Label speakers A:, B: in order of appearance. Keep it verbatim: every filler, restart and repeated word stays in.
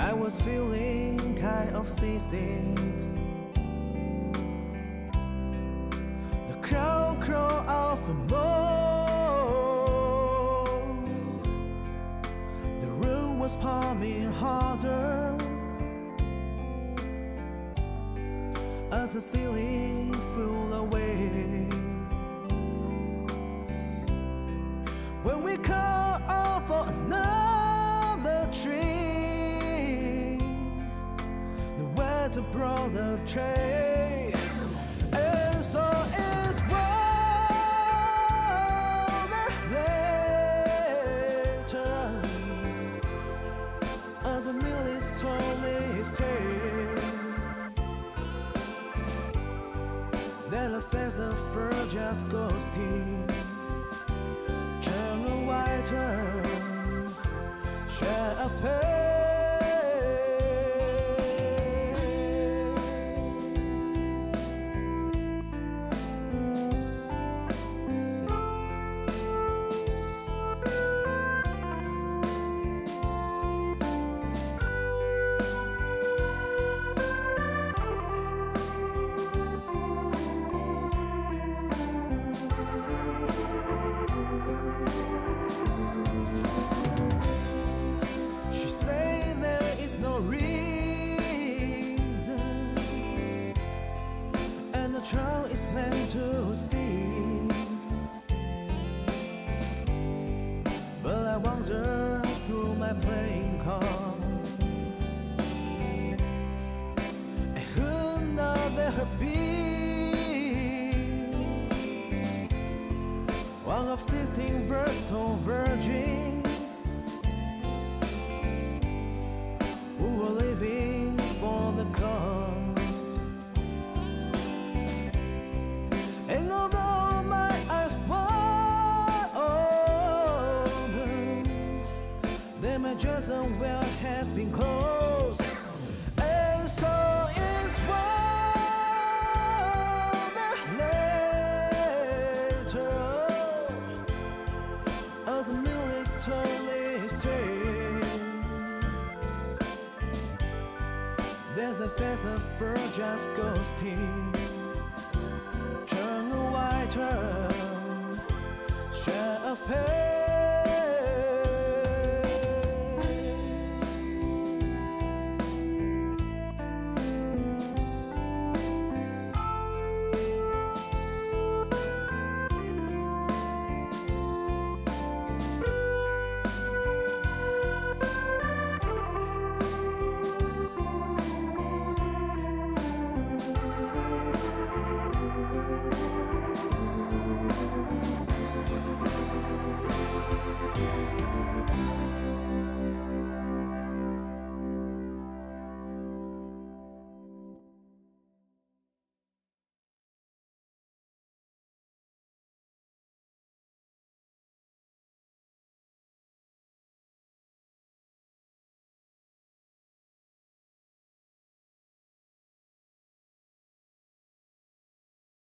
A: I was feeling kind of seasick. The crowd crawled out for more. The room was pumping harder as the ceiling flew away. When we called out for another tree, the weather brought the tray, and so it's water later as the mill is told its tale. Then the face of fur just ghosting, turn a whiter shade of pale. The trail is plain to see, but I wander through my playing card, and who knows there could be one of sixteen versatile virgins who were living for the cost. And although my eyes wide open, they might just as well have been closed. And so it's water later as the mill is told its tale. There's a face of fur just ghosting, turn a whiter shade of pale.